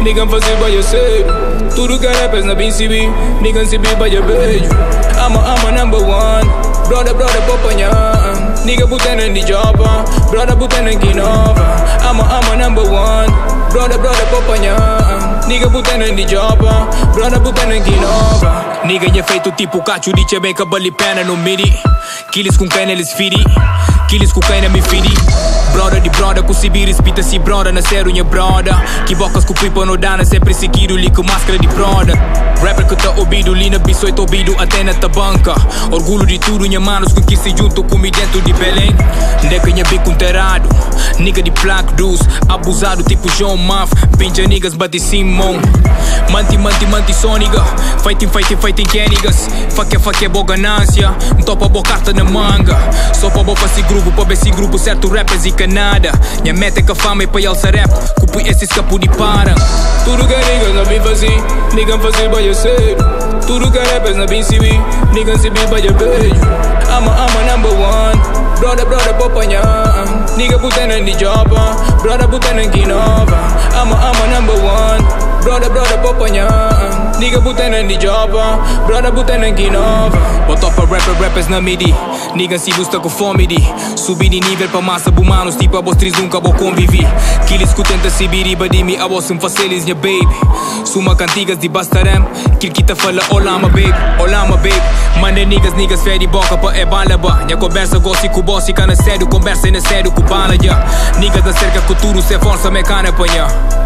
nigga fazer baia sério. Tudo que é rappers na BCB, nigga se be baia beijo. I'm a number one, brother pra apanhar. Nigga botando em jobba, brother botando em nova. I'm a number one, brother pra apanhar. Nigga botando em jobba, brother botando em nova. Nigga é feito tipo cacho, dice bem que bali pena no midi. Kills com quem eles firi, kills com quem me firi. Brother de brother, com Sibir espita si brother, na sério minha brother. Que bocas com pipa no dana, sempre seguido li com máscara de brother. Rapper que tá ouvido, li na bisoito ouvido até na tabanca. Orgulho de tudo, minha manos com que se junto comigo dentro de Belém. Deca minha bico inteirado, nigga de plaque dus, abusado tipo João Maf. Pincha niggas, bate Simon. Manti só nigga, fighting que é niggas. Faque é boa ganância, topa boa carta na manga. Só pra boa pra esse grupo, certo rappers e Canada. Minha meta é que a fama é pra alçar rap, cupi esses capo de para. Tudo que é niggas na bem fazer, nigga fazer baia sério. Tudo que é rappers na BCB, nigga se bem baia beijo. I'm a number one, brother pra apanhar. Nigga botando em jobba, brother botando em nova. I'm a number one, brother pra apanhar. Nigga botando em jobba, brother botando em nova. Bota pra rappers na midi, nigga se gusta com fome de subir de nível pra massa bumanos, tipo a vos três nunca vou conviver. Kills que tenta se biriba de mim, a vos me facelis minha baby. Suma cantigas de bastarem, kill que tá fala olá ma baby. Manda niggas fé de boca pra é bala ba. Minha conversa gosto com boss e cana sério, conversa na sério com bala ya. Niggas da cerca com tudo, se força me cana apanhar.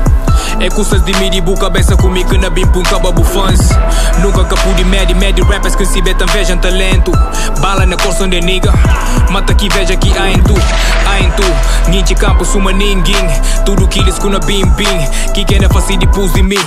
É custas de midi, cabeça comigo que na bim pum cababu fãs. Nunca capu de médio rappers que se betam vejam talento. Bala na corção de nigga, mata que veja que há em tu. Ninti campo suma ninguém, tudo que eles com na bim que quem é fácil de pus de mim.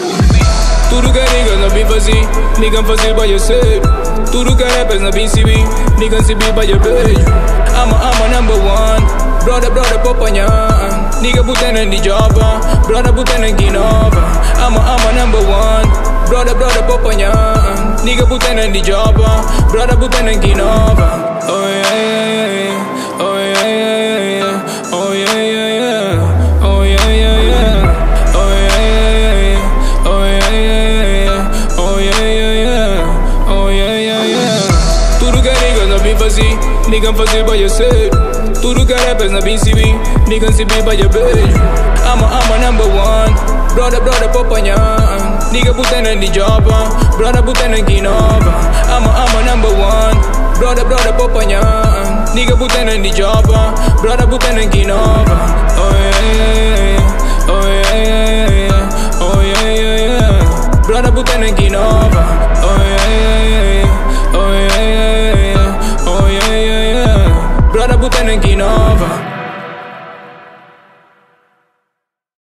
Tudo que é niggas na bim fazer, nigga fazer baia sério. Tudo que é rappers na BCB, nigga se be baia beijo. I'm a number one, brother pra apanhar. Nigga botando em jobba, brother botando em nova. I'm a number one, brother pra apanhar. Nigga botando em jobba, brother botando em nova. Oh yeah, yeah, yeah. Oh yeah, yeah, yeah. Oh yeah, yeah, yeah. Oh yeah, yeah, yeah. Oh yeah, yeah, yeah. Oh yeah, yeah, yeah. Oh yeah, yeah, yeah. Oh yeah, yeah, yeah. Tudo que é niggas na bem fazer, nigga fazer baia sério. Tudo que é rappers na BCB, nigga se be baia beijo. I'm a number one, brother pra apanhar. Nigga botando em jobba, brother botando em nova. I'm a number one, brother pra apanhar. Nigga botando em jobba, brother botando em nova. Oh yeah, yeah, yeah. Oh yeah, yeah, yeah. Oh yeah, yeah, yeah. Brother botando em nova.